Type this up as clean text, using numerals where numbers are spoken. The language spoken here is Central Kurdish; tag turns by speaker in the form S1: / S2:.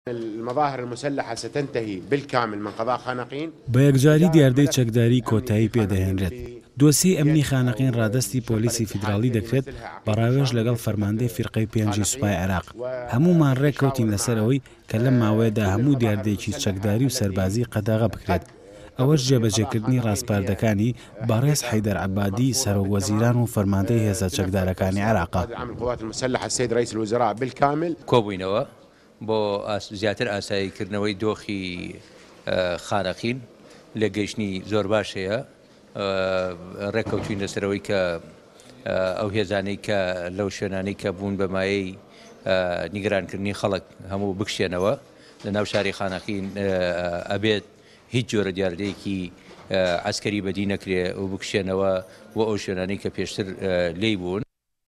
S1: المظاهر المسلحة ستنتهي بالكامل من قضاء خانقين.
S2: بە یەکجاری دیاردەی چەکداری کۆتایی پێدەهێنرێت. دۆسی ئەمنی خانقین ڕادستی پۆلیسی فیدراڵی دەکرێت بەڕاوێژ لەگەڵ فەرماندەی فیرقەی پێنجی سوپای عێراق. هەمومان ڕێککەوتین لەسەرەوەی کە لەم ماوەیەدا هەموو دیاردەیەکی چەکداری و سەربازی قەداغە بکرێت. ئەوەش جێبەجێکردنی ڕاستپاردەکانی بەڕێز حەیدەر عەبادی سەرۆکوەزیران و فەرماندەی هێزە چەکدارەکانی عێراقا.
S3: کۆبووینەوە بۆ زیاتر ئاساییکردنەوەی دۆخی خانەقین لە گەیشتنی زۆر باش هەیە. ڕێککەوتوین لەسەرەوەی کە ئەو هێزانەی کە لەو شوێنانەی کە بوون بە مایەی نیگەرانکردنی خەڵک هەموو بکشێنەوە لە ناو شاری خانەقین ئەبێت هیچ جۆرە دیاردەیەکی عسکەری بەدی نەکرێ و بکشێنەوە و ئەو شوێنانەی کە پێشتر لێی بوون.